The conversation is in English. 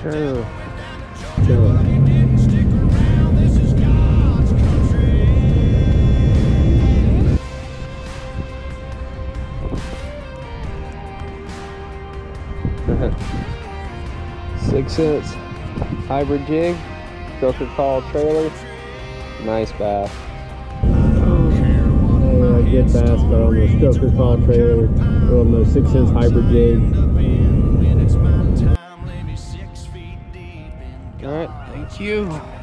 Sure. Sure. 6-inch hybrid jig, Stroker Call trailer. Nice bass. A good bass, but on the Stroker Call trailer, on the 6-inch hybrid jig. All right, thank you.